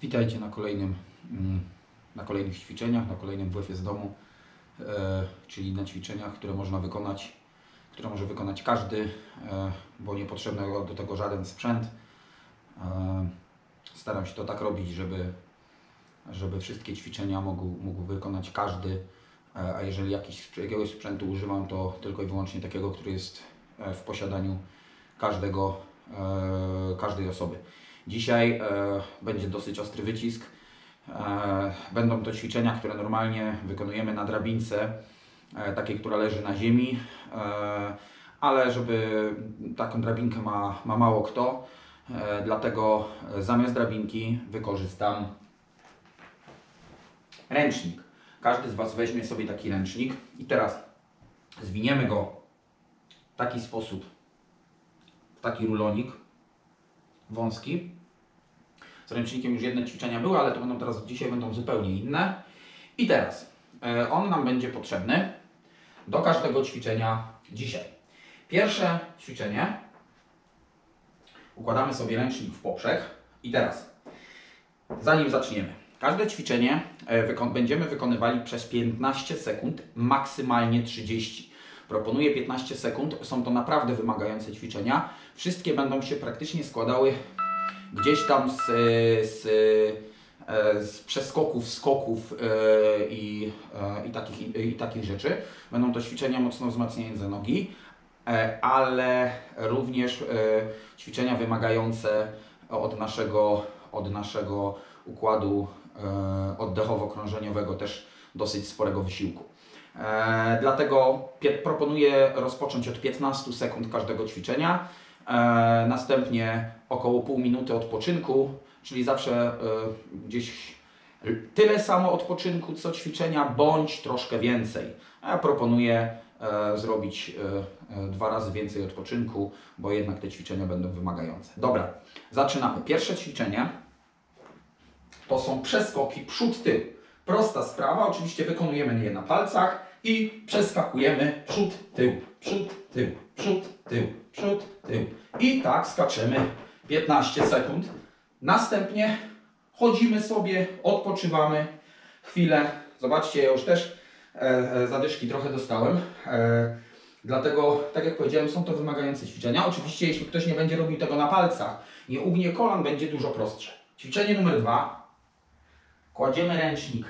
Witajcie na kolejnych ćwiczeniach, na kolejnym WF z domu, czyli na ćwiczeniach, które może wykonać każdy, bo nie potrzebny do tego żaden sprzęt. Staram się to tak robić, żeby wszystkie ćwiczenia mógł wykonać każdy, a jeżeli jakiegoś sprzętu używam, to tylko i wyłącznie takiego, który jest w posiadaniu każdej osoby. Dzisiaj będzie dosyć ostry wycisk. Będą to ćwiczenia, które normalnie wykonujemy na drabince, takiej, która leży na ziemi, ale żeby taką drabinkę ma mało kto, dlatego zamiast drabinki wykorzystam ręcznik. Każdy z Was weźmie sobie taki ręcznik i teraz zwiniemy go w taki sposób, w taki rulonik wąski. Z ręcznikiem już jedne ćwiczenia były, ale to dzisiaj będą zupełnie inne. I teraz on nam będzie potrzebny do każdego ćwiczenia dzisiaj. Pierwsze ćwiczenie. Układamy sobie ręcznik w poprzek. I teraz, zanim zaczniemy, każde ćwiczenie będziemy wykonywali przez 15 sekund, maksymalnie 30. Proponuję 15 sekund. Są to naprawdę wymagające ćwiczenia. Wszystkie będą się praktycznie składały gdzieś tam z przeskoków, skoków i takich rzeczy. Będą to ćwiczenia mocno wzmacniające nogi, ale również ćwiczenia wymagające od naszego układu oddechowo-krążeniowego też dosyć sporego wysiłku. Dlatego proponuję rozpocząć od 15 sekund każdego ćwiczenia. Następnie około pół minuty odpoczynku, czyli zawsze gdzieś tyle samo odpoczynku co ćwiczenia, bądź troszkę więcej. Ja proponuję zrobić 2 razy więcej odpoczynku, bo jednak te ćwiczenia będą wymagające. Dobra, zaczynamy. Pierwsze ćwiczenie to są przeskoki przód-tył. Prosta sprawa, oczywiście wykonujemy je na palcach i przeskakujemy przód-tył, przód-tył, przód-tył, przód-tył. I tak skaczemy 15 sekund. Następnie chodzimy sobie, odpoczywamy chwilę. Zobaczcie, ja już też zadyszki trochę dostałem. Dlatego, tak jak powiedziałem, są to wymagające ćwiczenia. Oczywiście, jeśli ktoś nie będzie robił tego na palcach, nie ugnie kolan, będzie dużo prostsze. Ćwiczenie numer 2. Kładziemy ręcznik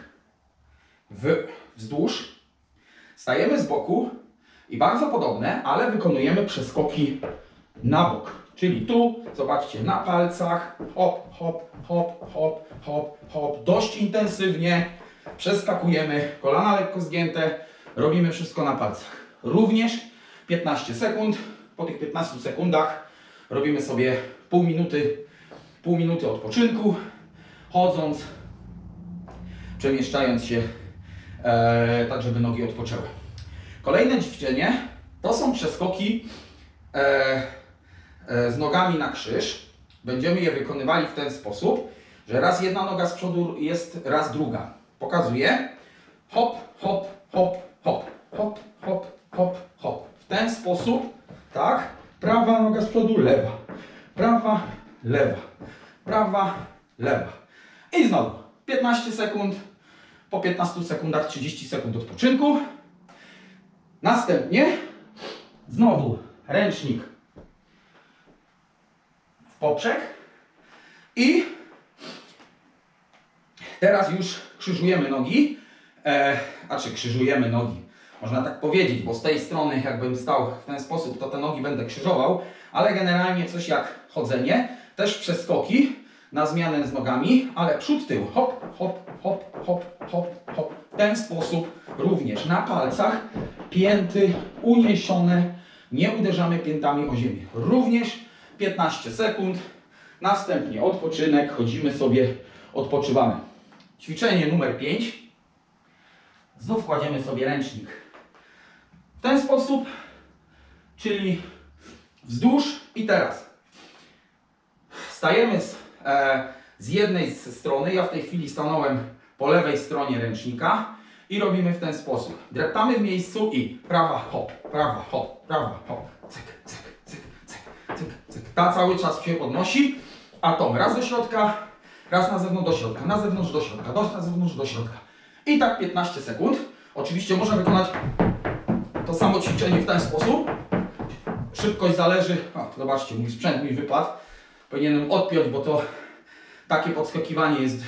wzdłuż, stajemy z boku i bardzo podobne, ale wykonujemy przeskoki na bok. Czyli tu, zobaczcie, na palcach, hop, hop, hop, hop, hop, hop, dość intensywnie przeskakujemy, kolana lekko zgięte, robimy wszystko na palcach. Również 15 sekund, po tych 15 sekundach robimy sobie pół minuty odpoczynku, chodząc, przemieszczając się tak, żeby nogi odpoczęły. Kolejne ćwiczenie to są przeskoki z nogami na krzyż. Będziemy je wykonywali w ten sposób, że raz jedna noga z przodu jest, raz druga. Pokazuję. Hop, hop, hop, hop, hop, hop, hop, hop. W ten sposób, tak? Prawa noga z przodu, lewa. Prawa, lewa. Prawa, lewa. I znowu 15 sekund. Po 15 sekundach 30 sekund odpoczynku. Następnie znowu ręcznik w poprzek i teraz już krzyżujemy nogi, krzyżujemy nogi, można tak powiedzieć, bo z tej strony jakbym stał w ten sposób, to te nogi będę krzyżował, ale generalnie coś jak chodzenie, też przeskoki na zmianę z nogami, ale przód, tył, hop, hop, hop, hop, hop, hop. W ten sposób również na palcach, pięty uniesione, nie uderzamy piętami o ziemię. Również 15 sekund, następnie odpoczynek, chodzimy sobie, odpoczywamy. Ćwiczenie numer 5. Znów kładziemy sobie ręcznik w ten sposób, czyli wzdłuż i teraz stajemy z jednej strony, ja w tej chwili stanąłem po lewej stronie ręcznika i robimy w ten sposób. Dreptamy w miejscu i prawa hop, prawa hop, prawa hop, cyk, cyk, cyk, cyk, cyk, cyk. Ta cały czas się podnosi, a tą raz do środka, raz na zewnątrz do środka, na zewnątrz do środka, na zewnątrz do środka. I tak 15 sekund. Oczywiście można wykonać to samo ćwiczenie w ten sposób. Szybkość zależy, zobaczcie, mój sprzęt mi wypadł. Powinienem odpiąć, bo to takie podskakiwanie jest,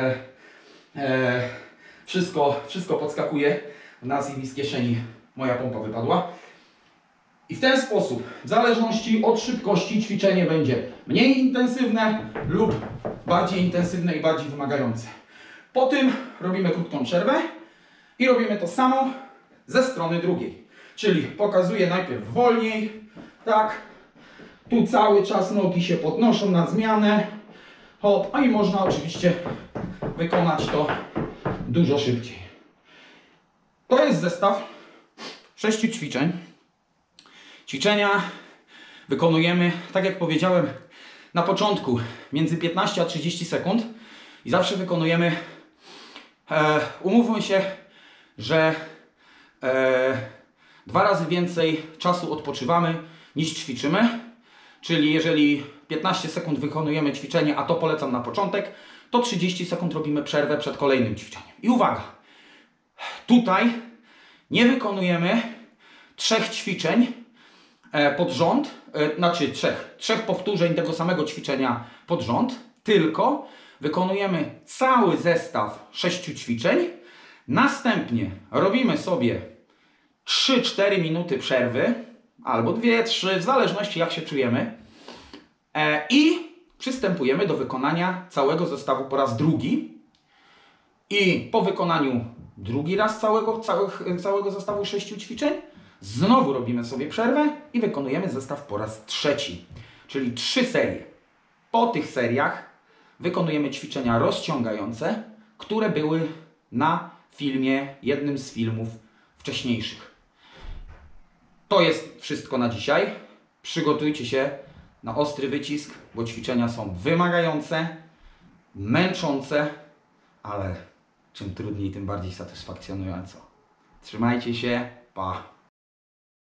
wszystko podskakuje. W nas i z kieszeni moja pompa wypadła. I w ten sposób, w zależności od szybkości, ćwiczenie będzie mniej intensywne lub bardziej intensywne i bardziej wymagające. Po tym robimy krótką przerwę i robimy to samo ze strony drugiej. Czyli pokazuję najpierw wolniej, tak, tu cały czas nogi się podnoszą na zmianę, hop, a i można oczywiście wykonać to dużo szybciej. To jest zestaw 6 ćwiczeń. Ćwiczenia wykonujemy, tak jak powiedziałem na początku, między 15 a 30 sekund i zawsze wykonujemy, umówmy się, że 2 razy więcej czasu odpoczywamy niż ćwiczymy, czyli jeżeli 15 sekund wykonujemy ćwiczenie, a to polecam na początek, to 30 sekund robimy przerwę przed kolejnym ćwiczeniem. I uwaga, tutaj nie wykonujemy 3 ćwiczeń pod rząd, znaczy trzech powtórzeń tego samego ćwiczenia pod rząd, tylko wykonujemy cały zestaw 6 ćwiczeń, następnie robimy sobie 3-4 minuty przerwy, albo 2-3, w zależności jak się czujemy, i przystępujemy do wykonania całego zestawu po raz drugi. I po wykonaniu drugi raz całego zestawu 6 ćwiczeń, znowu robimy sobie przerwę i wykonujemy zestaw po raz trzeci, czyli 3 serie. Po tych seriach wykonujemy ćwiczenia rozciągające, które były na filmie, jednym z filmów wcześniejszych. To jest wszystko na dzisiaj. Przygotujcie się na ostry wycisk, bo ćwiczenia są wymagające, męczące, ale czym trudniej, tym bardziej satysfakcjonująco. Trzymajcie się, pa!